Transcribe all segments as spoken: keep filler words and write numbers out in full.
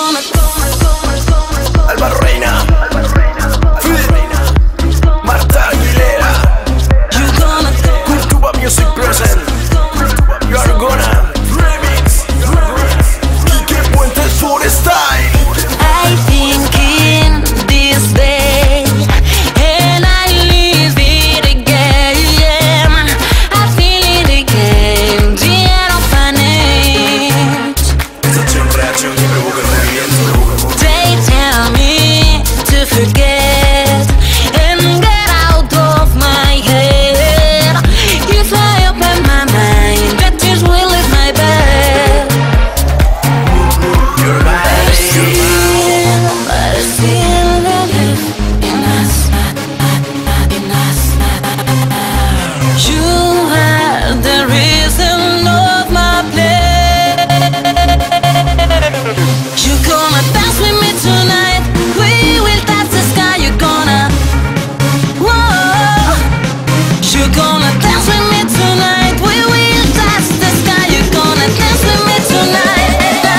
Alba Reina, Marta Aguilera, Cultura Music present, You Are Gonna Remix, Quique Puentes for Style. I think in this day and I live it again. I feel it again, día no finite. They tell me to forget and get out of my head. If I open my mind, that tears will leave my bed. Your body. But I still live in us, in us. You are the reason of my play. You gonna dance with me tonight. We will touch the sky. You gonna, whoa. You gonna dance with me tonight. We will touch the sky. You gonna dance with me tonight.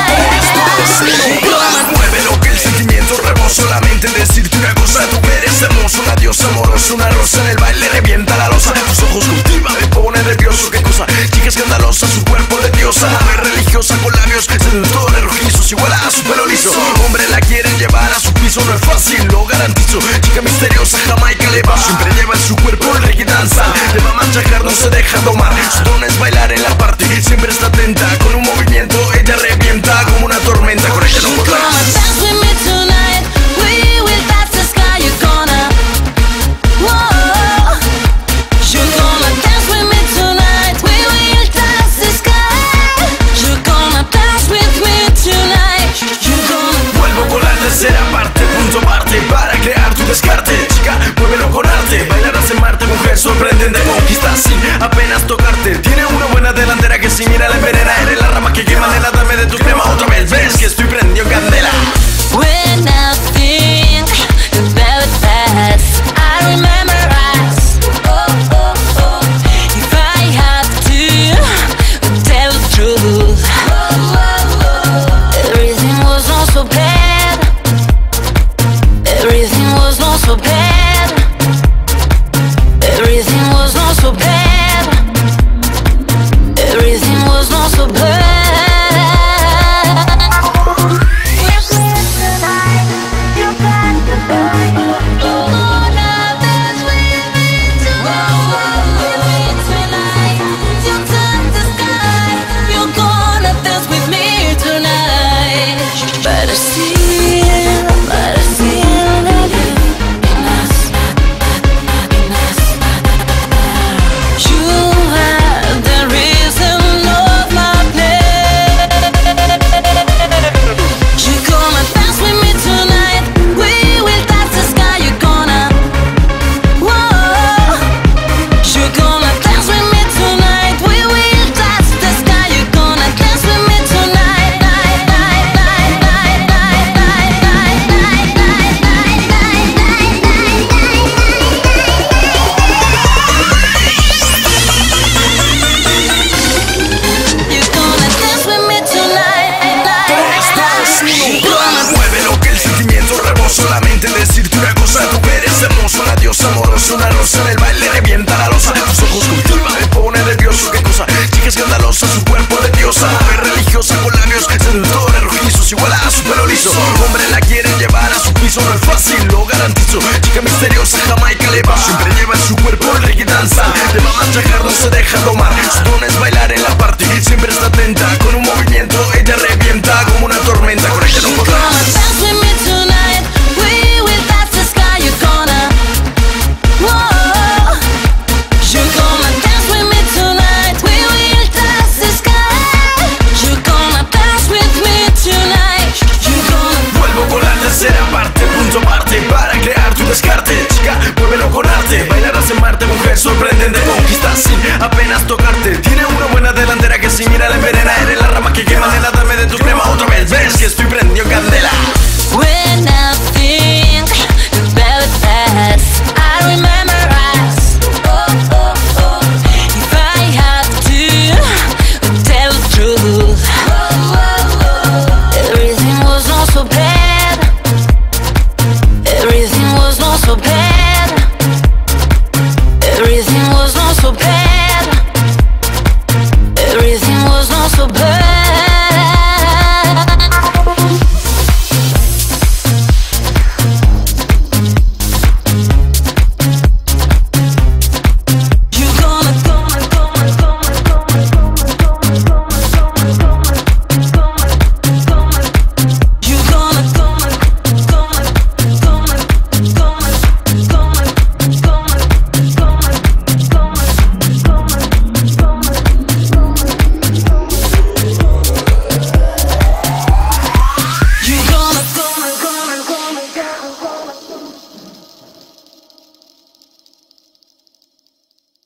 Mueve lo que el sentimiento rebosa, solamente decirte una cosa. Tú eres hermoso, una diosa amorosa, una rosa en el baile revienta la losa. Tus ojos cultiva, me pone nervioso. Qué cosa, chica escandalosa, su cuerpo de diosa. Ave religiosa con labios seductores rojizos, igual a su pelo liso. Hombre la quieren llevar a su piso, no es fácil, lo garantizo. Chica misteriosa, Jamaica le va. Siempre lleva en su cuerpo el reggae danza. Le va a machacar, no se deja tomar. Su tono es bailar en la parte, siempre está atenta. Con un movimiento ella revienta como una tormenta. Con ella no podrás. Dance with me tonight. We will touch the sky. You're gonna, whoa. You're gonna dance with me tonight. We will touch the sky. You're gonna dance with me tonight. You're gonna. Vuelvo con la tercera parte, punto aparte, para crear tu descarte. Chica, muévelo con arte. Bailarás en Marte, mujer sorprendente. Conquista sin apenas tocarte. Tiene una buena delantera que si mira la envenena. Eres la rama que quema, nena, dame de tu crema. Otra vez ves que estoy prendido en candela. When I think about the past, I remember us. Oh, oh, oh. If I have to tell the truth, oh, oh, oh. Everything was not so bad. Everything was not so bad. Everything was not so bad. Everything was not so bad. Solamente decirte una cosa, tú eres hermoso, una diosa amorosa, una rosa en el baile revienta la losa. Tus ojos cultiva, me pone nervioso. Qué cosa, chica escandalosa, su cuerpo de diosa. Ave religiosa con labios seductores rojizos, igual a su pelo liso. Hombre la quieren llevar a su piso, no es fácil, lo garantizo. Chica misteriosa, Jamaica le va. Siempre lleva en su cuerpo el reggae danza. Le va a machacar, no se deja tomar. Su tono es bailar en la parte, siempre está atenta. Con un movimiento ella revienta como una tormenta. Con ella no podrás. Parte para crear tu descarte. Chica, muévelo con arte. Bailarás en Marte, mujer sorprendente.